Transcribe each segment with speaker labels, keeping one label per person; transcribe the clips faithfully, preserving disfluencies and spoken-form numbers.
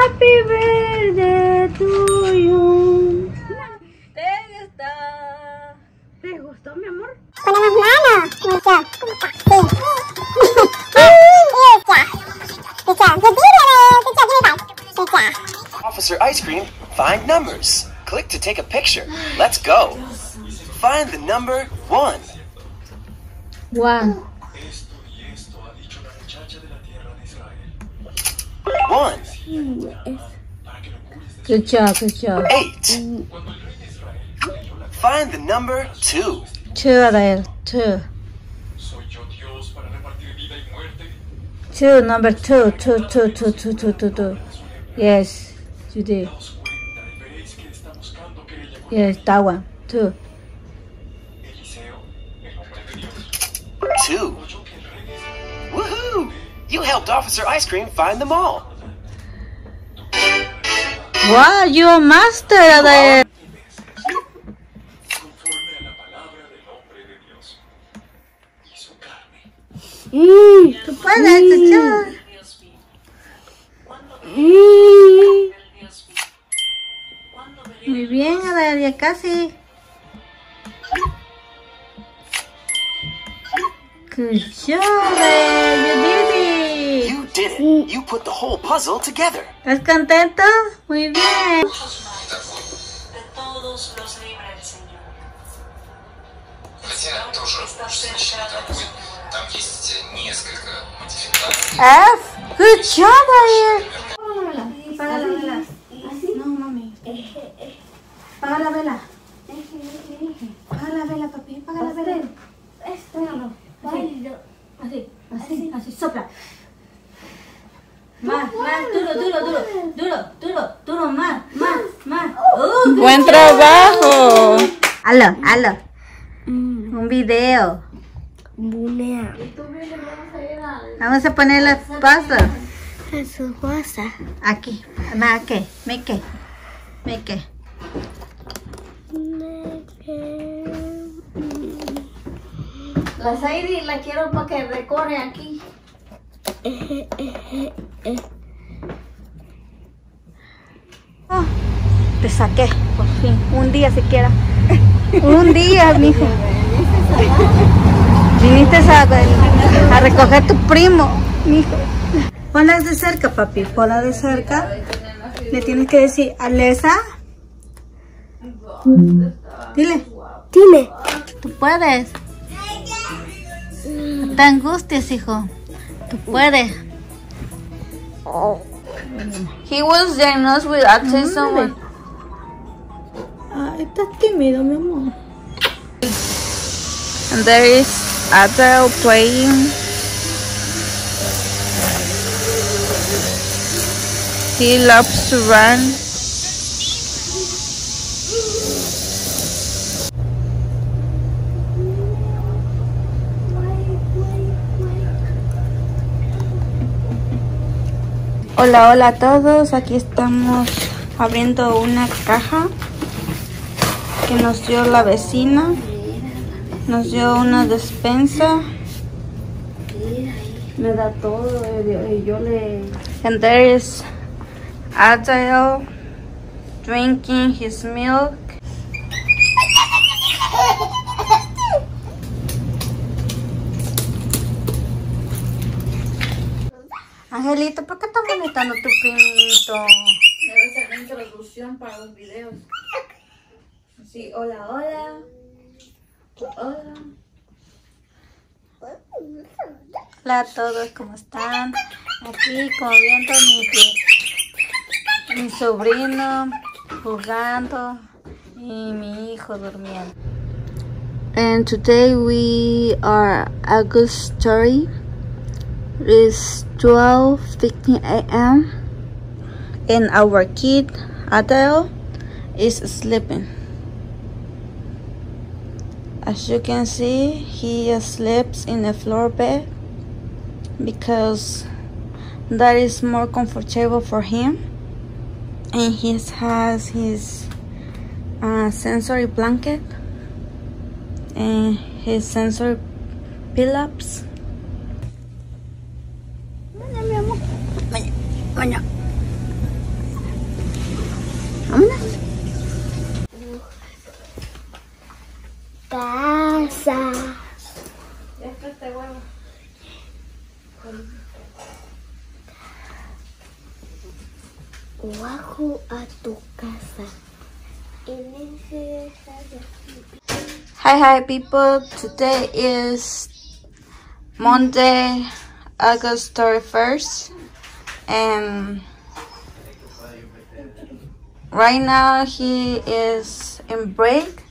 Speaker 1: Happy birthday to you.
Speaker 2: ¿Te gustó?
Speaker 1: ¿Te gustó, mi amor?
Speaker 3: Con las manos. Mucho.
Speaker 4: Officer Ice Cream, find numbers. Click to take a picture. Let's go. Find the number one.
Speaker 2: One.
Speaker 4: One.
Speaker 2: Good job, good job.
Speaker 4: Eight. Find the number two.
Speaker 2: Two, Adael. Two. Two, number two. Two, two, two, two, two, two, two. Yes, you did. Yes, that one. Two.
Speaker 4: Two. Woohoo! You helped Officer Ice Cream find them all.
Speaker 2: Wow, you're a master, Adael.
Speaker 1: Mm.
Speaker 2: Tú puedes, good job.
Speaker 1: Mm.
Speaker 2: Muy bien, Adael, ya casi. Good job, Adael, you did it.
Speaker 4: You did it. You put the whole puzzle together.
Speaker 2: ¿Estás contento? Muy bien.
Speaker 5: De todos los libra el Señor. Está cerca de su
Speaker 6: Там есть несколько модификаций.
Speaker 2: F. Good job, Adael.
Speaker 1: Apaga la vela. No, mami. Apaga la vela. Apaga la vela, papi. Apaga la vela. Así, así, así, así. Sopla. Más, más, duro, duro, duro. Duro, duro, duro, más, más, más. Uh,
Speaker 2: Buen trabajo. Halo, halo. Un video.
Speaker 3: Bulea.
Speaker 2: Vamos a poner las pasos.
Speaker 3: En su cosa.
Speaker 2: Aquí. Más aquí. Me que. Me que.
Speaker 1: La Saidi la quiero para que recorre aquí.
Speaker 2: Oh, te saqué, por fin. Un día siquiera. Un día, mijo. Viniste a, a recoger tu primo, mijo. Ponla de cerca, papi. Ponla de cerca. Le tienes que decir, Alesa. Dile.
Speaker 3: Dile.
Speaker 2: Tú puedes. No te angusties, hijo. Tú puedes. He was diagnosed with autism.
Speaker 1: Ah, estás tímido, mi amor.
Speaker 2: And there is Adele playing. He loves to run. Hola, hola a todos. Aquí estamos abriendo una caja que nos dio la vecina. Nos dio una despensa.
Speaker 1: Me da todo y yo le...
Speaker 2: And there is Adele drinking his milk. Angelito, ¿por qué estás molestando a tu primito?
Speaker 1: Debe ser la introducción para los videos. Sí, hola, hola. Hola.
Speaker 2: Hola a todos, ¿cómo están? Aquí como viendo mi, mi sobrino jugando y mi hijo durmiendo. And today we are August thirtieth. It's twelve fifteen a m and our kid Adele is sleeping. As you can see, he sleeps in a floor bed because that is more comfortable for him, and he has his uh, sensory blanket and his sensory pillows. Vámonos.
Speaker 3: Casa.
Speaker 1: Esto este huevo.
Speaker 3: Bajo a tu casa. En ese...
Speaker 2: Hi, hi, people. Today is Monday, August thirty-first, and right now he is in break.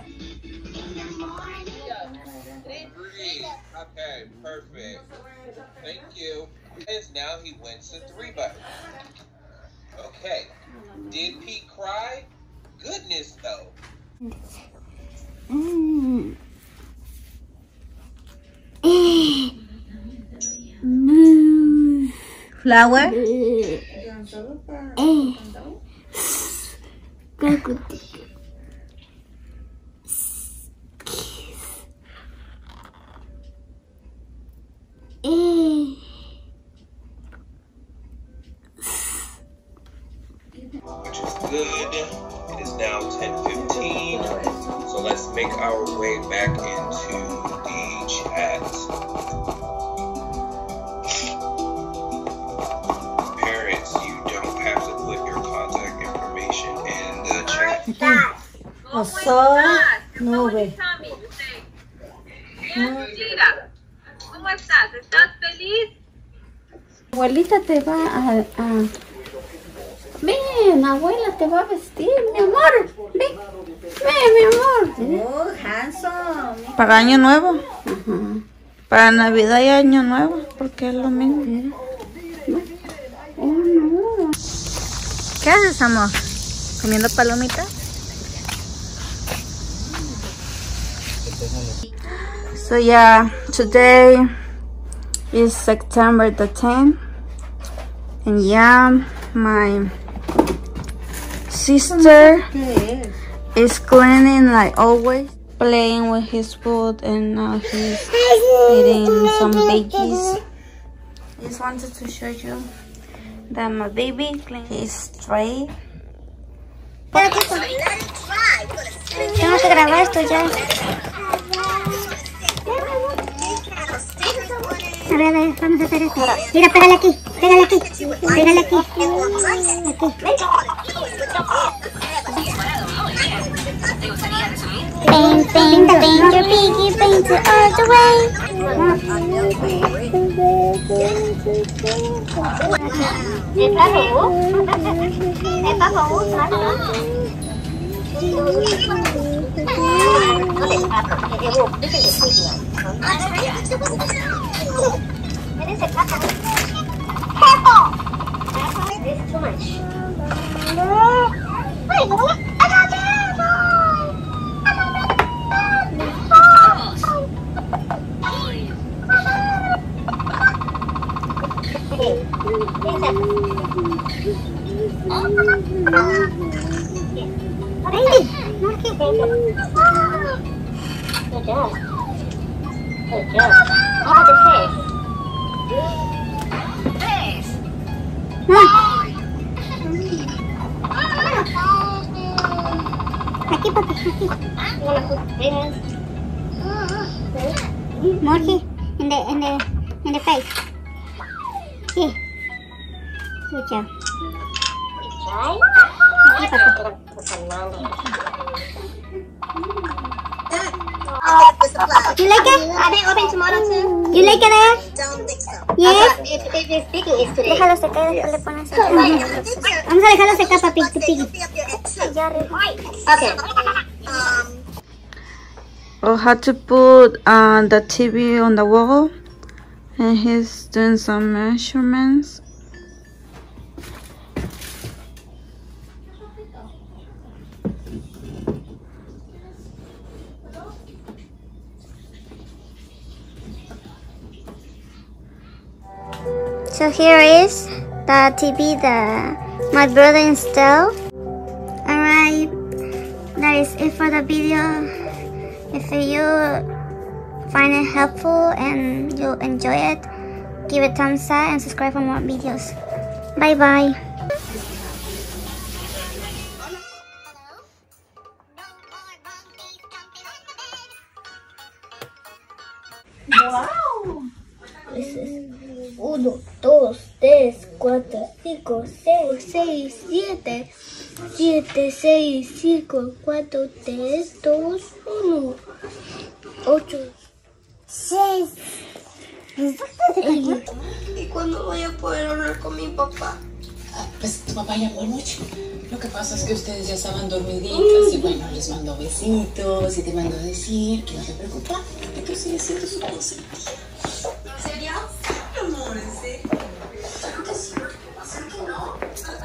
Speaker 6: Okay, perfect. Thank you. Because now he went to three button. Okay. Did Pete cry? Goodness, though.
Speaker 3: Mm. Eh. Boo.
Speaker 2: Flower.
Speaker 3: Eh. Crocodile. Eh.
Speaker 6: Which is good. It is now ten fifteen. So let's make our way back into the chat. Parents, you don't have to put your contact information in the chat.
Speaker 1: Oso, nube.
Speaker 5: ¿Cómo estás? ¿Estás feliz?
Speaker 1: Abuelita te va a, a... Ven, abuela te va a vestir, mi amor. Ven, ven, mi amor. Oh, handsome.
Speaker 2: Para Año Nuevo. Uh-huh. Para Navidad y Año Nuevo, porque es lo mismo.
Speaker 1: Oh, no.
Speaker 2: ¿Qué haces, amor? ¿Comiendo palomitas? So yeah, today is September the tenth, and yeah, my sister is cleaning like always, playing with his food, and now he's eating some veggies. Just wanted to show you that my baby clean his tray.
Speaker 3: Tengo que grabar esto ya. A ver, a ver, vamos a hacer esto. Mira, pégale aquí, pégale aquí, pégale aquí. Paint, paint, paint your piggy, paint it all the way. ¿Está rojo? ¿Está rojo? Good job. Good job. How about the face? Face. Aquí, papi, aquí. More here, in the, in the, in the face. Here. Good job. Aquí, papi. You like it? Are they open tomorrow too? You like it there? Don't think so. Yeah? If, if it's sticky, it's today. Déjalo secar, después le pones a Vamos a dejarlo secar, papi, tu piggy. Okay. Um,
Speaker 2: We'll have to put uh, the T V on the wall, and he's doing some measurements.
Speaker 3: So here is the T V that my brother installed. Alright, that is it for the video. If you find it helpful and you enjoy it, give it a thumbs up and subscribe for more videos. Bye bye.
Speaker 1: Wow.
Speaker 3: Uno, dos, tres, cuatro, cinco, seis, seis, siete. Siete, seis, cinco, cuatro, tres, dos, uno. Ocho. Seis.
Speaker 7: ¿Y cuándo voy a poder hablar con mi papá?
Speaker 8: Ah, pues tu papá llamó anoche. Lo que pasa es que ustedes ya estaban dormiditas y bueno, les mandó besitos y te mandó a decir que no te preocupes, que tú sigues siendo su consentida.
Speaker 7: ¿En serio? Mi amor, ¿en serio? Claro que sí, porque va a ser que no.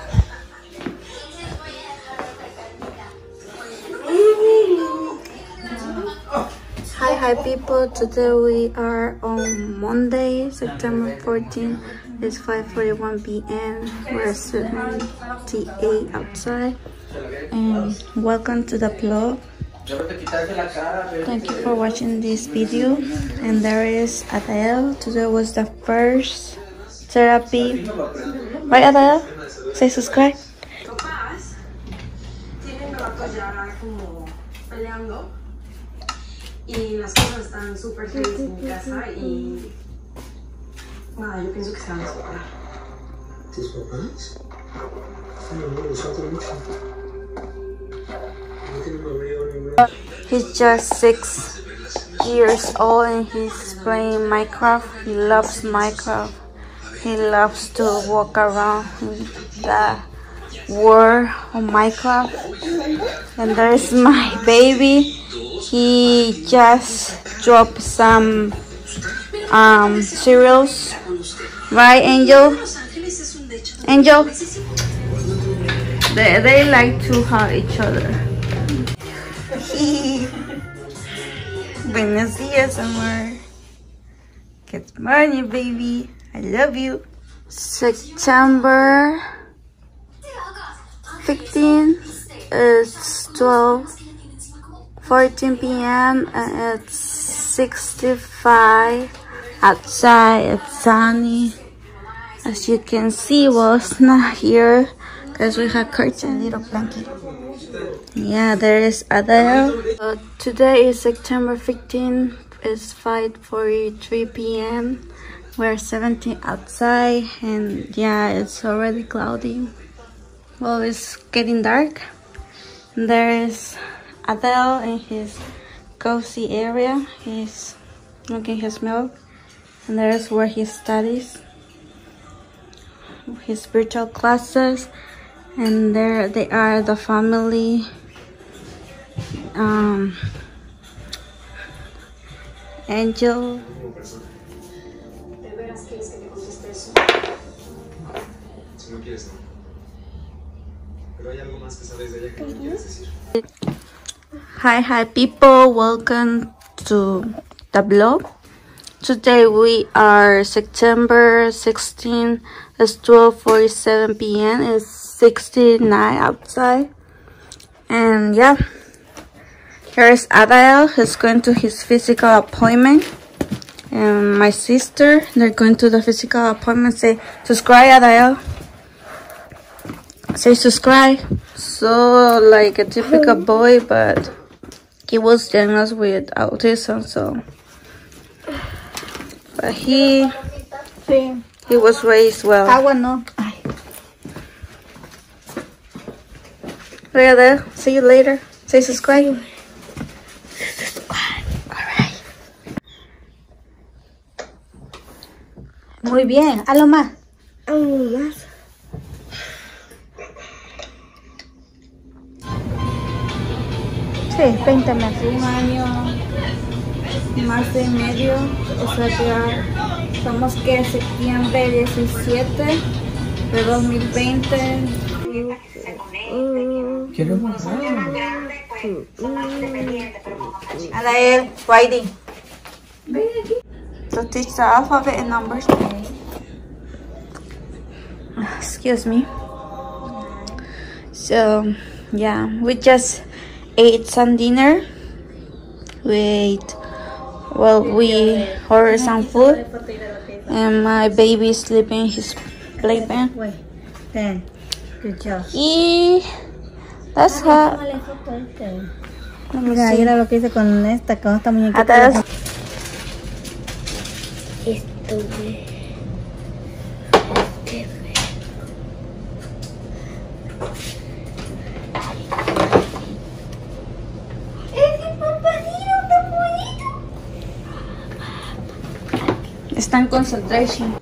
Speaker 2: Hi, hi people. Today we are on Monday, September fourteenth. It's five forty-one p m We're seventy-eight outside. And welcome to the vlog. Thank you for watching this video. And there is Adele. Today was the first therapy. Right, Adele? Say subscribe.
Speaker 7: Papás tienen rato ya como peleando y las cosas están súper felices en mi casa y nada, yo pienso que se van a separar.
Speaker 9: ¿Tus papás? No, los otros mucho.
Speaker 2: He's just six years old and he's playing Minecraft. He loves Minecraft. He loves to walk around the world of Minecraft. And there's my baby. He just dropped some um, cereals. Right, Angel? Angel? They, they like to hug each other. Buenos dias, amor. Good morning, baby. I love you. September fifteenth. It's twelve fourteen p m and it's sixty-five outside. It's sunny. As you can see, well, it's not here because we have curtain, little blanket. Yeah, there is Adele. Uh, today is September fifteenth. It's five forty-three p m We're seventeen outside, and yeah, it's already cloudy. Well, it's getting dark. There is Adele in his cozy area. He's drinking his milk, and there's where he studies his spiritual classes. And there they are, the family. Um, Angel. Hi, hi people, welcome to the vlog. Today we are September sixteenth. It's twelve forty-seven p m It's sixty-nine outside. And yeah, here's Adele. He's going to his physical appointment. And my sister, they're going to the physical appointment. Say subscribe, Adele. Say subscribe. So like a typical boy, but he was diagnosed with autism, so but he he was raised well.
Speaker 1: Agua no.
Speaker 2: Look at that. See you later. Say subscribe.
Speaker 1: Alright. Muy bien. Hazlo más.
Speaker 3: Algo más.
Speaker 1: Sí, veinte meses. Un año, más de medio. O sea que ya estamos que septiembre diecisiete de dos mil veinte.
Speaker 9: Quiero borrar.
Speaker 2: Adele, writing. So teach the alphabet and numbers. Excuse me. So yeah, we just ate some dinner. We ate, well, we ordered some food, and my baby is sleeping in his playpen.
Speaker 1: Wait, ten. Good job.
Speaker 2: Y that's her.
Speaker 1: Mira, mira lo que hice con esta, con esta muñequita.
Speaker 2: Adele.
Speaker 3: tuve. Qué feo. ¡Ese papadito tan bonito!
Speaker 2: Está en concentration.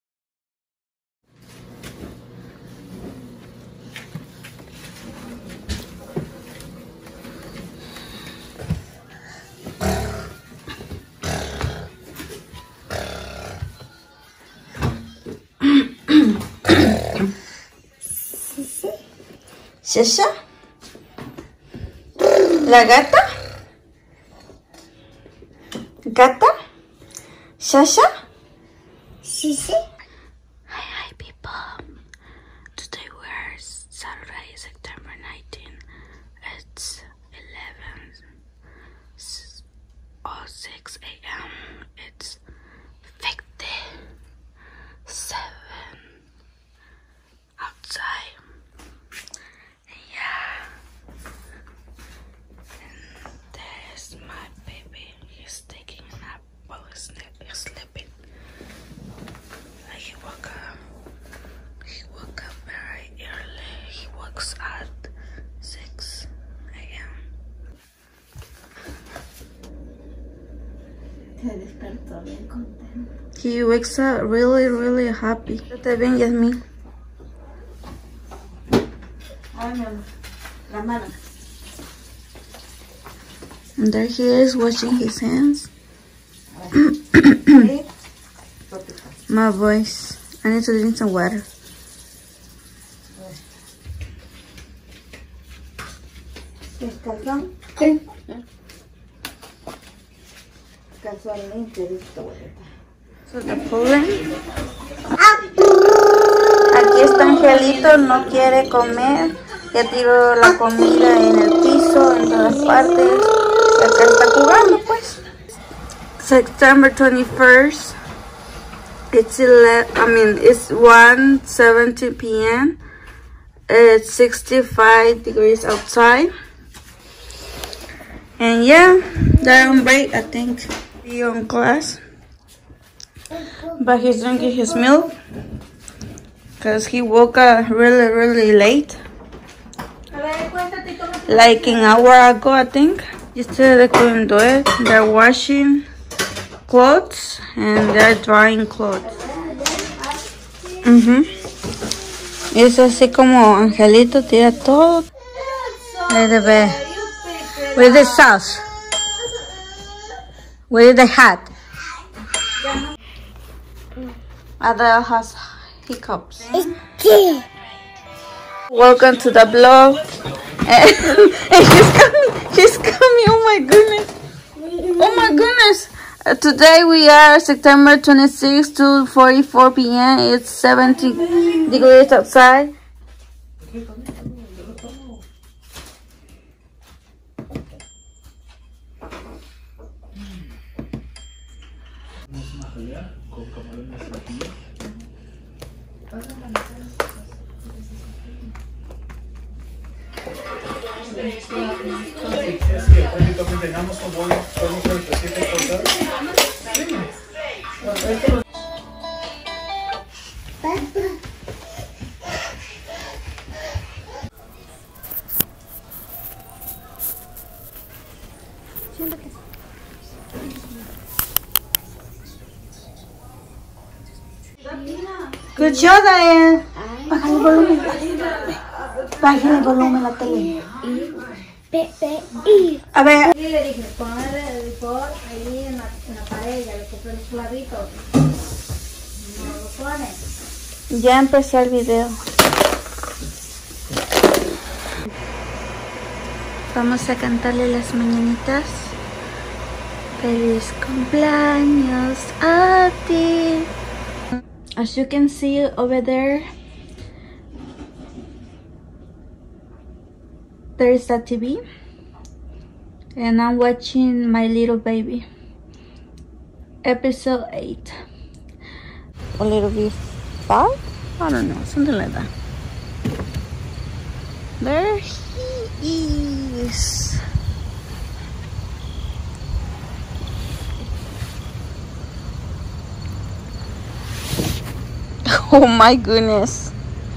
Speaker 2: ¿Shasha? ¿La gata? ¿Gata? ¿Shasha?
Speaker 3: Sí, sí.
Speaker 2: Hi, hi, people. Today we're Saturday, September nineteenth. It's eleven oh six a m It's fifty-seven outside. Yeah. And there's my baby. He's taking a nap while he's sleeping. He woke up. He woke up very early. He wakes at six a m He wakes up really, really happy. ¿Está bien, Yasmin? And there he is washing his hands. My voice. I need to drink some water.
Speaker 1: ¿Calzón?
Speaker 2: Sí.
Speaker 1: Calzón limpio, listo.
Speaker 2: So the pulling. Aquí está Angelito, no quiere comer. Ya tiró la comida en el piso, en todas partes. Y acá está jugando, pues. September twenty-first. It's eleven, I mean, it's one seventeen p m It's sixty-five degrees outside. And yeah, they're on break, I think. Be on class. But he's drinking his milk. Because he woke up really, really late. Like an hour ago, I think. Yesterday they couldn't do it. They're washing clothes and they're drying clothes. Uh-huh. Es así como Angelito tira todo. Ahí de ver. Where's the sauce? Where's the hat? Adele has hiccups. Welcome to the vlog. And she's coming. She's coming. Oh my goodness. Oh my goodness. Uh, today we are September twenty-sixth, two forty-four p m It's seventy degrees outside. Good job, Diane. Bájale el volumen. Bájale el volumen a la tele. A ver.
Speaker 1: Y le dije, poner el for ahí en la, en la pared, ya le compré los clavitos. No lo pone.
Speaker 2: Ya empecé el video. Vamos a cantarle las mañanitas. Feliz cumpleaños a ti. As you can see over there, there is a T V. And I'm watching My Little Baby. Episode eight. A little bit five? I don't know, something like that. There he is. Oh my goodness.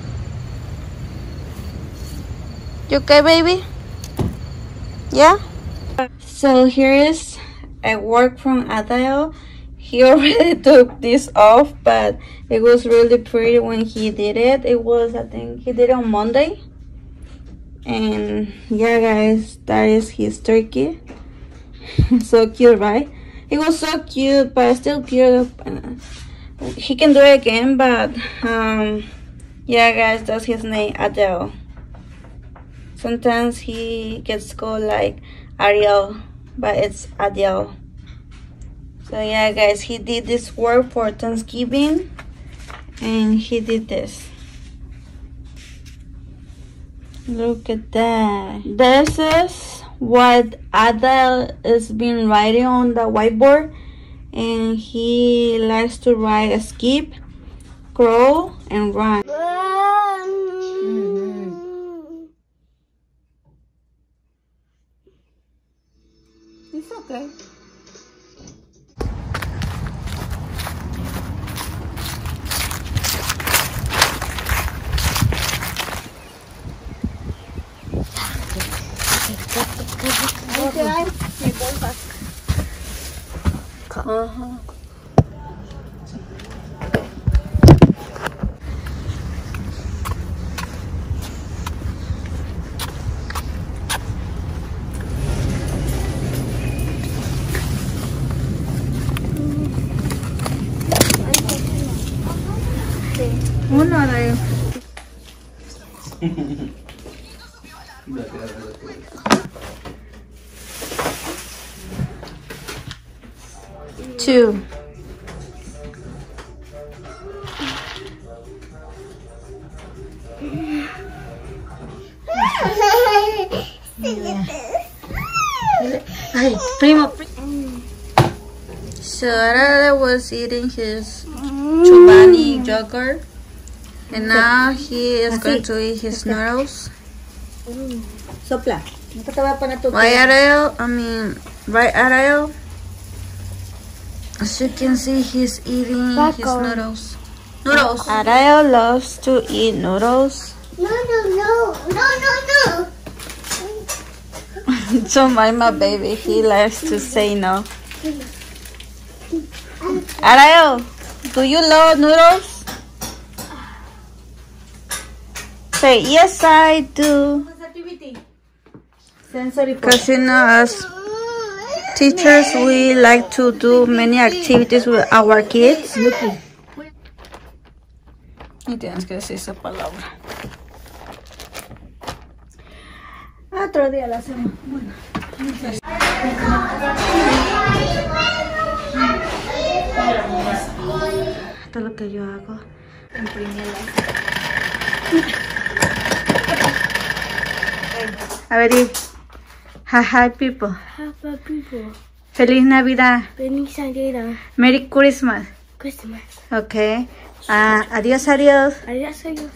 Speaker 2: You okay, baby? Yeah? So here is a work from Adele. He already took this off, but it was really pretty when he did it. It was, I think, he did it on Monday. And yeah, guys, that is his turkey. So cute, right? It was so cute, but still cute. He can do it again, but um, yeah, guys, that's his name, Adele. Sometimes he gets called like Ariel, but it's Adele. So yeah, guys, he did this work for Thanksgiving, and he did this. Look at that. This is what Adele has been writing on the whiteboard, and he likes to write a skip, crawl, and run. Mm-hmm. It's okay. Uh-huh. Uno de two. Ay, primo. So Arara was eating his Chobani yogurt, and now he is going to eat his noodles.
Speaker 1: Sopla.
Speaker 2: Right, Ariel? I mean, right, Ariel? As you can see, he's eating Paco. his noodles. Noodles. Ariel loves to eat noodles.
Speaker 3: No, no, no, no, no, no.
Speaker 2: Don't mind my baby. He likes to say no. Ariel, do you love noodles? Say, yes, I do. Because, you know, as teachers, we like to do many activities with our kids. Y tienes que decir esa palabra.
Speaker 1: Otro día la hacemos. Bueno.
Speaker 2: Esto es lo que yo hago.
Speaker 1: Imprimirla.
Speaker 2: A ver, y hi, hi people.
Speaker 3: Hi, people.
Speaker 2: Feliz Navidad.
Speaker 3: Feliz Navidad.
Speaker 2: Merry Christmas.
Speaker 3: Christmas.
Speaker 2: Ok. Uh, adiós, adiós.
Speaker 3: Adiós, adiós.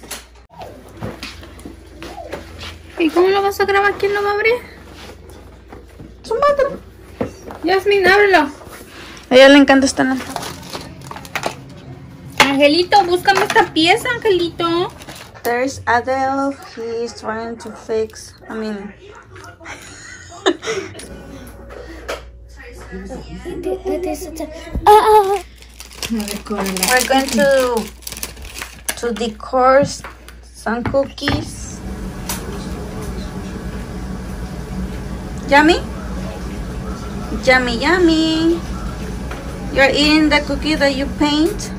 Speaker 2: ¿Y cómo lo vas a grabar? ¿Quién lo va a abrir? Su madre. Yasmin, ábrelo. A ella le encanta estar en la...
Speaker 10: Angelito, búscame esta pieza, Angelito.
Speaker 2: There's Adele. He's trying to fix. I mean. We're going to to decor some cookies. Yummy? Yummy, yummy. You're eating the cookie that you paint?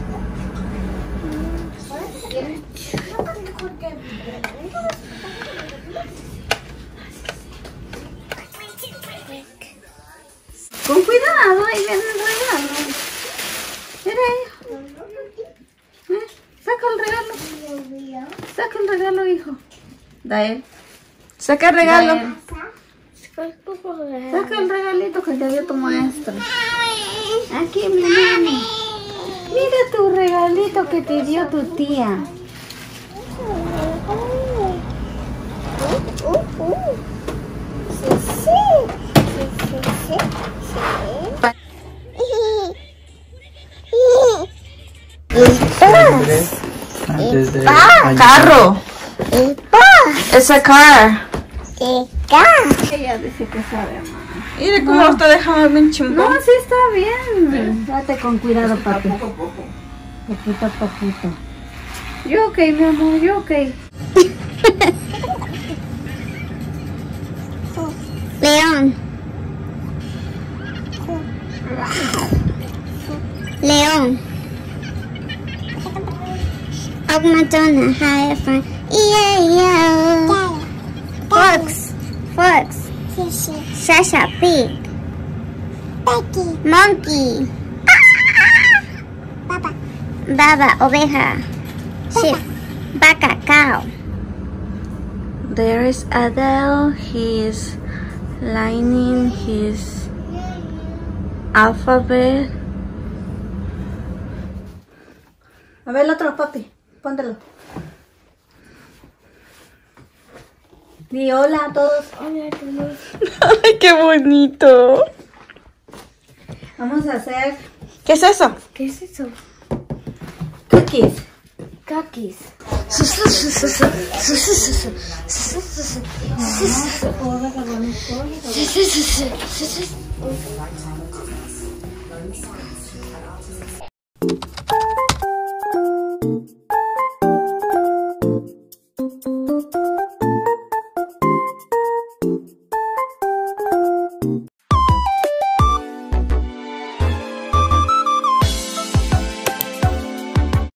Speaker 2: Con cuidado, ahí viene el regalo. Mira ahí. ¿Eh? Saca el regalo. Saca el regalo, hijo. Dael. Saca el regalo. Dael. Saca el regalito que te dio tu maestra. Aquí, mi mami. Mira tu regalito que te dio tu tía.
Speaker 9: Antes de
Speaker 2: ¡Ah! ¡Carro! ¡Es a car!
Speaker 1: Ella dice que sabe, mamá.
Speaker 2: Mire cómo lo está dejando bien chimbón.
Speaker 1: No, sí está bien. Date con cuidado, papi. Poquito a poquito. Yo ok, mi amor, yo ok.
Speaker 3: León. León. Oak Madonna, high front. Yeah, yeah. Fox. Fox. Sasha, pig. Monkey. Baba. Baba, oveja. Sheep. Vaca, cow.
Speaker 2: There is Adele. He is lining his alphabet.
Speaker 1: A ver el otro, papi. Póntelo. Di hola a todos. Hola a todos.
Speaker 2: ¡Ay, qué bonito!
Speaker 1: Vamos a hacer...
Speaker 2: ¿Qué es eso?
Speaker 1: ¿Qué es eso? Cookies. Cookies.